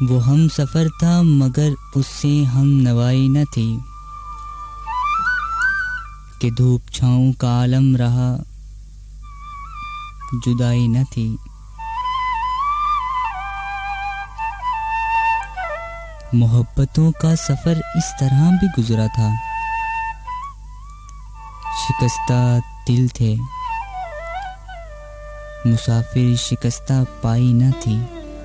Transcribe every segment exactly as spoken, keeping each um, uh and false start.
वो हम सफ़र था मगर उससे हम नवाई न थी कि धूप छाँव का आलम रहा जुदाई न थी। मोहब्बतों का सफ़र इस तरह भी गुजरा था, शिकस्ता दिल थे मुसाफिर शिकस्ता पाई न थी।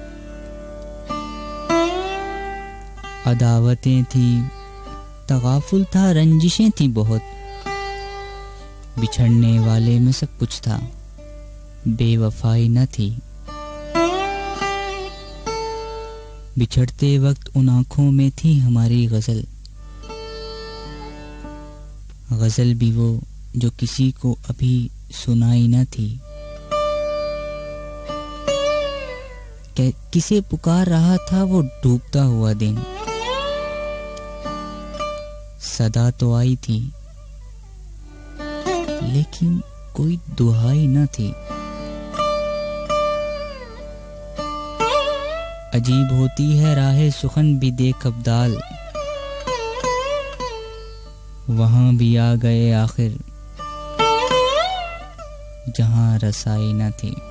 अदावतें थी तगाफुल था रंजिशें थी बहुत, बिछड़ने वाले में सब कुछ था बेवफाई न थी। बिछड़ते वक्त उन आँखों में थी हमारी गज़ल, गज़ल भी वो जो किसी को अभी सुनाई न थी। किसे पुकार रहा था वो डूबता हुआ दिन, सदा तो आई थी लेकिन कोई दुहाई न थी। अजीब होती है राहे सुखन भी देख अब्दाल, वहां भी आ गए आखिर जहां रसाई न थी।